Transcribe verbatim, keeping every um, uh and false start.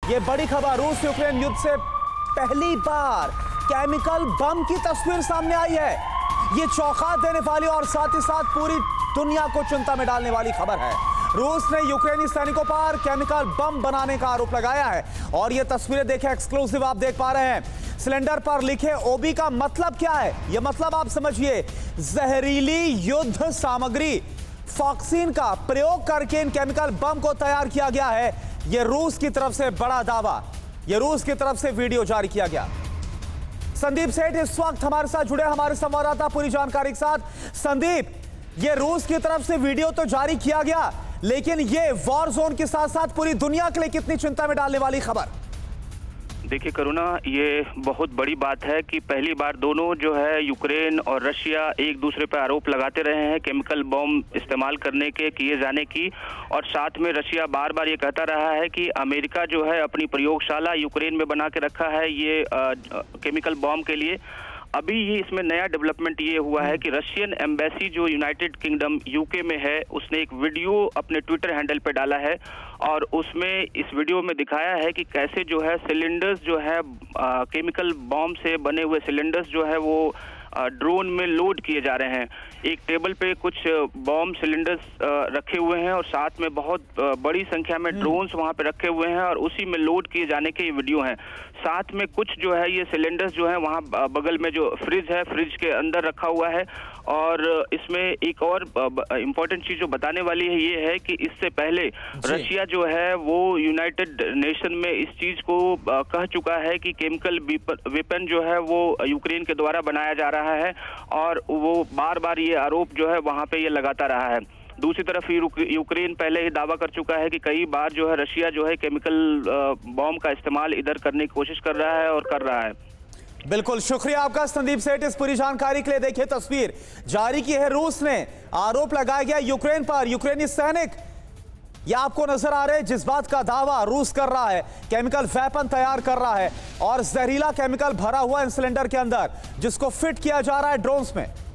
ये बड़ी खबर, रूस यूक्रेन युद्ध से पहली बार केमिकल बम की तस्वीर सामने आई है। ये चौंका देने वाली और साथ ही साथ पूरी दुनिया को चिंता में डालने वाली खबर है। रूस ने यूक्रेनी सैनिकों पर केमिकल बम बनाने का आरोप लगाया है और ये तस्वीरें देखें, एक्सक्लूसिव आप देख पा रहे हैं। सिलेंडर पर लिखे ओबी का मतलब क्या है? यह मतलब आप समझिए, जहरीली युद्ध सामग्री फॉक्सीन का प्रयोग करके इन केमिकल बम को तैयार किया गया है। यह रूस की तरफ से बड़ा दावा, यह रूस की तरफ से वीडियो जारी किया गया। संदीप सेठ इस वक्त हमारे साथ जुड़े, हमारे संवाददाता पूरी जानकारी के साथ। संदीप, यह रूस की तरफ से वीडियो तो जारी किया गया, लेकिन यह वॉर जोन के साथ साथ पूरी दुनिया के लिए कितनी चिंता में डालने वाली खबर? देखिए करुणा, ये बहुत बड़ी बात है कि पहली बार दोनों जो है यूक्रेन और रशिया एक दूसरे पर आरोप लगाते रहे हैं केमिकल बम इस्तेमाल करने के, किए जाने की। और साथ में रशिया बार बार ये कहता रहा है कि अमेरिका जो है अपनी प्रयोगशाला यूक्रेन में बना के रखा है ये आ, केमिकल बम के लिए। अभी ये इसमें नया डेवलपमेंट ये हुआ है कि रशियन एम्बेसी जो यूनाइटेड किंगडम यूके में है, उसने एक वीडियो अपने ट्विटर हैंडल पे डाला है और उसमें इस वीडियो में दिखाया है कि कैसे जो है सिलेंडर्स जो है आ, केमिकल बॉम्ब से बने हुए सिलेंडर्स जो है वो ड्रोन में लोड किए जा रहे हैं। एक टेबल पे कुछ बॉम्ब सिलेंडर्स रखे हुए हैं और साथ में बहुत बड़ी संख्या में ड्रोन्स वहां पे रखे हुए हैं और उसी में लोड किए जाने के ये वीडियो हैं। साथ में कुछ जो है ये सिलेंडर्स जो है वहां बगल में जो फ्रिज है, फ्रिज के अंदर रखा हुआ है। और इसमें एक और इम्पोर्टेंट चीज जो बताने वाली है ये है कि इससे पहले रशिया जो है वो यूनाइटेड नेशन में इस चीज को कह चुका है कि केमिकल वेपन जो है वो यूक्रेन के द्वारा बनाया जा रहा है और वो बार बार ये आरोप जो है वहां पे ये लगाता रहा है। दूसरी तरफ यूक्रेन पहले ही दावा कर चुका है कि कई बार जो है रशिया जो है केमिकल बॉम्ब का इस्तेमाल इधर करने की कोशिश कर रहा है और कर रहा है। बिल्कुल, शुक्रिया आपका संदीप सेठ इस पूरी जानकारी के लिए। देखिए तस्वीर जारी की है रूस ने, आरोप लगाया गया यूक्रेन पर। यूक्रेनी सैनिक ये आपको नजर आ रहे हैं जिस बात का दावा रूस कर रहा है, केमिकल वेपन तैयार कर रहा है और जहरीला केमिकल भरा हुआ इन सिलेंडर के अंदर जिसको फिट किया जा रहा है ड्रोन्स में।